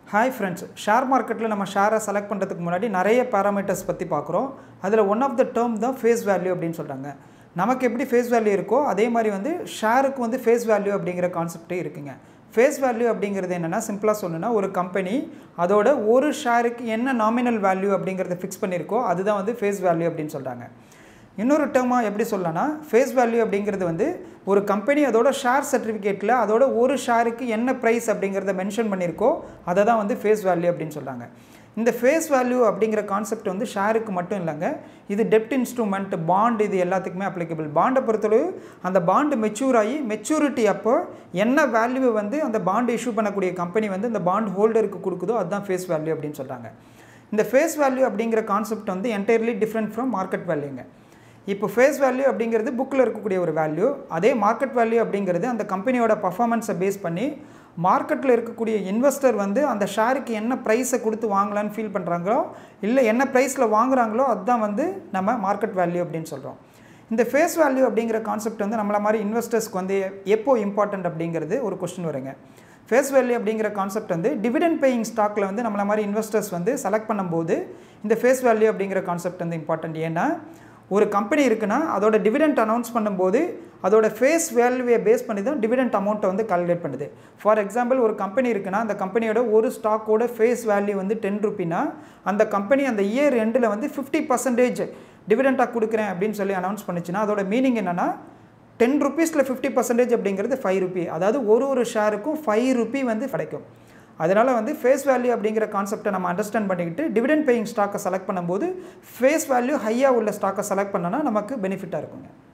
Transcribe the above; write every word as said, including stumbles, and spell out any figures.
Hi friends, share market la nama share select பண்றதுக்கு முன்னாடி நிறைய parameters பத்தி பார்க்கறோம். அதுல one of the term தான் face value அப்படினு சொல்றாங்க. நமக்கு எப்படி face value இருக்கோ அதே மாதிரி வந்து ஷேருக்கு வந்து face value அப்படிங்கற கான்செப்டே இருக்குங்க. Face value அப்படிங்கிறது என்னன்னா சிம்பிளா சொல்லணும்னா ஒரு கம்பெனி அதோட ஒரு ஷேருக்கு என்ன நாமினல் வேல்யூ அப்படிங்கறத ஃபிக்ஸ் பண்ணிருக்கோ அதுதான் வந்து face value அப்படினு சொல்றாங்க. இன்னொரு டேர்மா எப்படி சொல்லலாம்னா face value அப்படிங்கிறது வந்து ஒரு கம்பெனி அதோட ஷேர் சர்டிபிகேட்ல அதோட ஒரு ஷேருக்கு என்ன பிரைஸ் அப்படிங்கறத மென்ஷன் பண்ணிருக்கோ அத தான் வந்து face value அப்படினு சொல்றாங்க. இந்த face value அப்படிங்கற கான்செப்ட் வந்து ஷேருக்கு மட்டும் இல்லங்க இது டெப்ட் இன்ஸ்ட்ருமென்ட் பாண்ட் இது எல்லாத்துக்குமே அப்ளிகபிள். பாண்ட பொறுத்தளவு அந்த பாண்ட் மெச்சூர் ஆகி மெச்சூரிட்டி அப்போ என்ன வேல்யூ வந்து அந்த பாண்ட் இஷ்யூ பண்ணக்கூடிய கம்பெனி வந்து அந்த பாண்ட் ஹோல்டருக்கு கொடுக்குதோ அதுதான் face value அப்படினு சொல்றாங்க. இந்த face value அப்படிங்கற கான்செப்ட் வந்து entirely different from market valueங்க. இப்போ face value அப்படிங்கிறது புக்ல இருக்கக்கூடிய ஒரு வேல்யூ அதே market value அப்படிங்கிறது அந்த கம்பெனியோட பெர்ஃபார்மன்ஸை பேஸ் பண்ணி மார்க்கெட்ல இருக்கக்கூடிய இன்வெஸ்டர் வந்து அந்த ஷேருக்கு என்ன பிரைஸை கொடுத்து வாங்கலாம்னு ஃபீல் பண்றாங்களோ இல்ல என்ன பிரைஸ்ல வாங்குறாங்களோ அதுதான் வந்து நம்ம மார்க்கெட் வேல்யூ அப்படினு சொல்றோம். இந்த face value அப்படிங்கற கான்செப்ட் வந்து நம்மள மாதிரி இன்வெஸ்டர்ஸ்க்கு வந்து எப்போ இம்பார்ட்டன்ட் அப்படிங்கிறது ஒரு क्वेश्चन வருங்க. face value அப்படிங்கற கான்செப்ட் வந்து டிவிடெண்ட் பேயிங் ஸ்டாக்ல வந்து நம்மள மாதிரி இன்வெஸ்டர்ஸ் வந்து செலக்ட் பண்ணும்போது இந்த face value அப்படிங்கற கான்செப்ட் வந்து இம்பார்ட்டன்ட். ஏன்னா ஒரு கம்பெனி இருக்குனா அதோட டிவிடெண்ட் அனௌன்ஸ் பண்ணும்போது அதோட ஃபேஸ் வேல்யூவை பேஸ் பண்ணி தான் டிவிடெண்ட் அமௌண்ட்டை வந்து கால்குலேட் பண்ணுது. ஃபார் எக்ஸாம்பிள் ஒரு கம்பெனி இருக்குனா அந்த கம்பெனியோட ஒரு ஸ்டாக்கோட ஃபேஸ் வேல்யூ வந்து ten ரூபாய்னா அந்த கம்பெனி அந்த இயர் எண்ட்ல வந்து fifty percent டிவிடெண்டா கொடுக்கிறேன் அப்படினு சொல்லி அனௌன்ஸ் பண்ணுச்சுனா அதோட மீனிங் என்னன்னா ten ரூபாய்ஸ்ல fifty percent அப்படிங்கிறது five ரூபாய். அதாவது ஒரு ஒரு ஷேருக்கும் five ரூபாய் வந்து கிடைக்கும். அதனால வந்து face value அப்படிங்கற கான்செப்ட்டை நம்ம அண்டர்ஸ்டாண்ட் பண்ணிக்கிட்டு டிவிடெண்ட் பேயிங் ஸ்டாக்கை செலக்ட் பண்ணும்போது face value ஹையா உள்ள ஸ்டாக்கை செலக்ட் பண்ணனா நமக்கு பெனிஃபிட்டா இருக்குங்க.